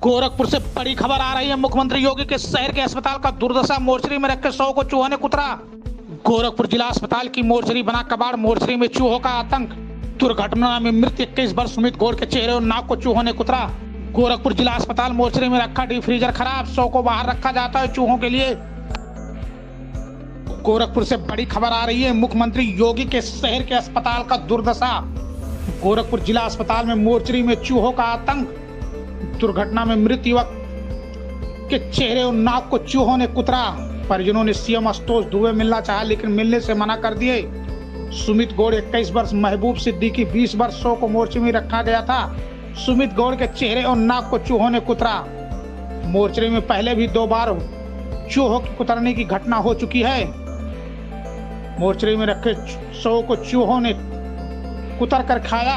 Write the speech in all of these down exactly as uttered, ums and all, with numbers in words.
गोरखपुर से बड़ी खबर आ रही है। मुख्यमंत्री योगी के शहर के अस्पताल का दुर्दशा, मोर्चरी में रखे सौ को चूहों ने कुतरा। गोरखपुर जिला अस्पताल की मोर्चरी बना कबाड़, मोर्चरी में चूहों का आतंक। दुर्घटना में मृत इक्कीस वर्ष सुमित गौड़ के चेहरे और नाक को चूहों ने कुतरा। गोरखपुर जिला अस्पताल मोर्चरी में रखा डीप फ्रीजर खराब, सौ को बाहर रखा जाता है चूहों के लिए। गोरखपुर से बड़ी खबर आ रही है। मुख्यमंत्री योगी के शहर के अस्पताल का दुर्दशा। गोरखपुर जिला अस्पताल में मोर्चरी में चूहों का आतंक। दुर्घटना में मृत युवक के चेहरे और नाक को चूहों ने कुतरा। परिजनों ने सीएम आशुतोष दुबे मिलना चाहा लेकिन मिलने से मना कर दिए। सुमित गौड़ इक्कीस वर्ष, महबूब सिद्दीकी बीस वर्षों को मोर्चरी में रखा गया था। सुमित गौड़ के चेहरे और नाक को चूहों ने कुतरा। मोर्चरी में पहले भी दो बार चूहों की कुतरने की घटना हो चुकी है। मोर्चरी में रखे सौ को चूहों ने कुतर कर खाया।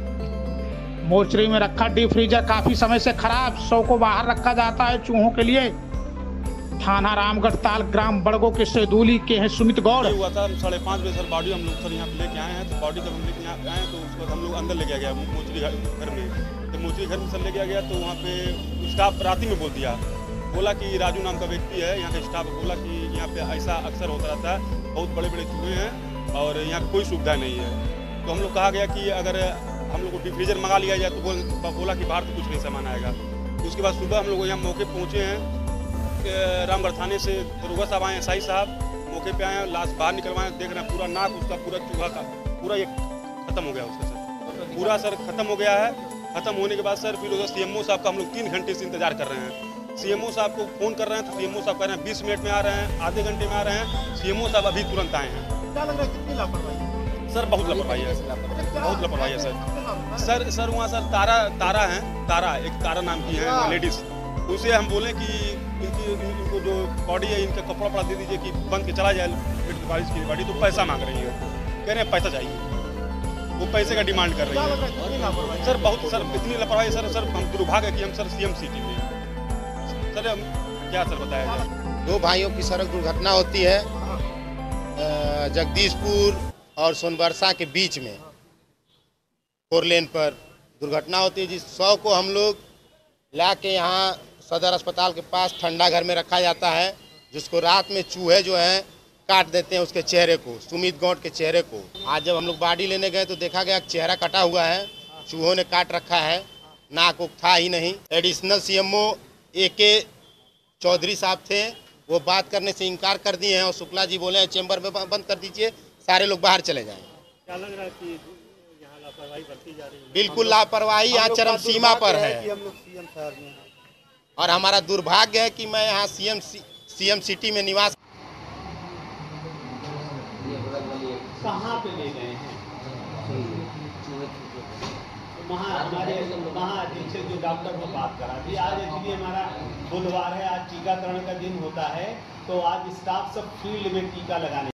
मोर्चरी में रखा डीप फ्रीजर काफी समय से खराब, सौ को बाहर रखा जाता है चूहों के लिए। थाना रामगढ़ ताल, ग्राम बड़गो के सेदूली के हैं सुमित गौड़। हुआ था साढ़े पाँच बजे सर बॉडी हम लोग सर यहाँ पे लेके आए हैं। तो बॉडी जब हम लेके यहाँ आए हैं तो उसके बाद हम लोग अंदर ले गया गया मोचरी घर में। तो मोचरी घर में सर ले गया गया तो वहाँ पे स्टाफ रात ही में बोल दिया, बोला कि राजू नाम का व्यक्ति है यहाँ का स्टाफ, बोला कि यहाँ पे ऐसा अक्सर होता रहता है, बहुत बड़े बड़े चूहे हैं और यहाँ कोई सुविधा नहीं है। तो हम लोग कहा गया कि अगर हम लोग को डीप फ्रीजर मंगा लिया जाए तो बोल बोला कि बाहर से कुछ नहीं सामान आएगा। तो उसके बाद सुबह हम लोग यहाँ मौके पहुँचे हैं। रामगढ़ थाने से दरोगा साहब आए हैं, साई साहब मौके पे आए हैं, लाश बाहर निकलवाए, देख रहे हैं पूरा नाक उसका पूरा चूहा का पूरा ये खत्म हो गया उसका सर, पूरा सर खत्म हो गया है। खत्म होने के बाद सर फिर उधर सीएमओ साहब का हम लोग तीन घंटे से इंतजार कर रहे हैं। सीएमओ साहब को फोन कर रहे हैं तो सीएमओ साहब कह रहे हैं बीस मिनट में आ रहे हैं, आधे घंटे में आ रहे हैं। सीएमओ साहब अभी तुरंत आए हैं। क्या लग रहा है, कितनी लापरवाही सर? बहुत लापरवाही है, बहुत लापरवाही है सर। सर सर वहाँ सर तारा तारा है, तारा एक तारा नाम की है लेडीज, उसे हम बोले कि इनकी इनको जो बॉडी है इनका कपड़ा वपड़ा दे दीजिए कि बंद के चला जाए बारिश की बॉडी। तो पैसा मांग रही है, कह रहे हैं पैसा चाहिए, वो पैसे का डिमांड कर रही है सर। बहुत सर इतनी लापरवाही सर। सर हम दुर्भाग्य कि हम सर सीएम सिटी में सर हम क्या सर बताया जाए। दो भाइयों की सड़क दुर्घटना होती है जगदीशपुर और सोनबरसा के बीच में, फोर लेन पर दुर्घटना होती है। जिस सौ को हम लोग ला के यहाँ सदर अस्पताल के पास ठंडा घर में रखा जाता है, जिसको रात में चूहे जो हैं काट देते हैं उसके चेहरे को, सुमित गौड़ के चेहरे को। आज जब हम लोग बॉडी लेने गए तो देखा गया चेहरा कटा हुआ है, चूहों ने काट रखा है, नाक उक था ही नहीं। एडिशनल सीएमओ ए के चौधरी साहब थे, वो बात करने से इनकार कर दिए हैं और शुक्ला जी बोले हैं चैम्बर में बंद कर दीजिए, सारे लोग बाहर चले जाएं। क्या लग रहा है कि यहाँ लापरवाही बरती जा रही है? बिल्कुल लापरवाही यहाँ चरम सीमा पर है कि हम लोग सीएम शहर में हैं और हमारा दुर्भाग्य है कि मैं यहाँ सीएम सीएम सिटी में निवास। कहाँ पे ले गए हैं? वहाँ हमारे वहाँ जिनसे जो डॉक्टर को बात करा थी। आज एक्चुअली हमारा बुधवार है, आज टीकाकरण का दिन होता है, तो आज स्टाफ सब फील्ड में टीका लगाने